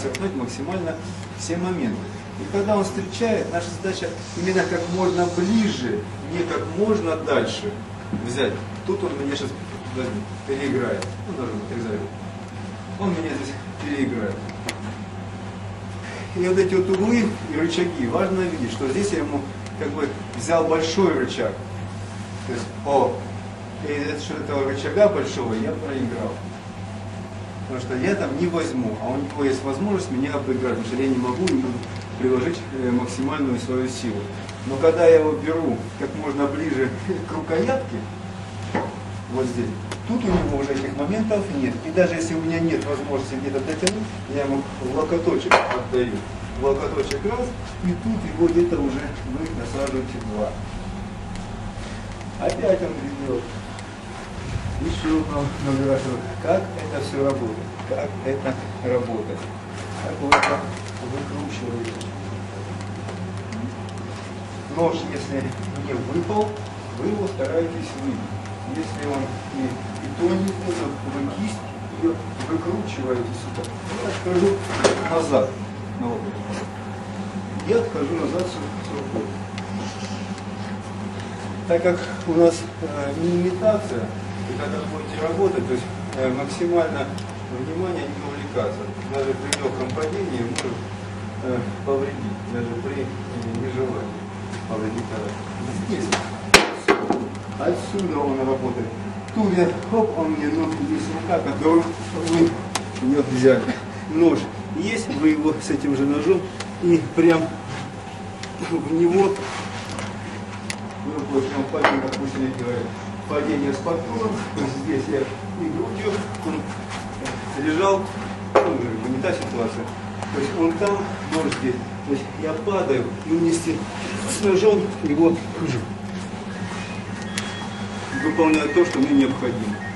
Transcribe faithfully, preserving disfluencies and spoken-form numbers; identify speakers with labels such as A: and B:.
A: подчеркнуть максимально все моменты. И когда он встречает, наша задача именно как можно ближе, не как можно дальше взять. Тут он меня сейчас переиграет. Ну, нажму, отрезаю. Он меня здесь переиграет. И вот эти вот углы и рычаги, важно видеть, что здесь я ему как бы взял большой рычаг. То есть, о, и за счет этого рычага большого я проиграл. Потому что я там не возьму, а у него есть возможность меня обыграть, потому что я не могу ему приложить максимальную свою силу. Но когда я его беру как можно ближе к рукоятке, вот здесь, тут у него уже этих моментов нет. И даже если у меня нет возможности где-то дотянуть, я ему в локоточек отдаю. В локоточек раз, и тут его где-то уже вы насаживаете два. Опять он ведет. Еще много раз. Как это все работает? Как это работает? Как вы это выкручиваете? Нож, если не выпал, вы его стараетесь выбить. Если он и, и то не выпал, вы кисть ее выкручиваете сюда. Я отхожу назад. Ну, я отхожу назад с рукой. Так как у нас э, не имитация, и когда будете работать, то есть э, максимально внимание не увлекаться. Даже при легком падении может э, повредить, даже при э, нежелании повредить. Здесь, отсюда он работает. Тут я, хоп, он мне, ну, есть рука, которую вы у него взяли. Нож есть, вы его с этим же ножом и прям в него. Ну, вот, прям падение, допустим, я делаю падение с подтоном. Здесь я и грудью, он лежал, ну, не та ситуация. То есть он там, нож здесь. То есть я падаю и вместе с ножом его выполняю то, что мне необходимо.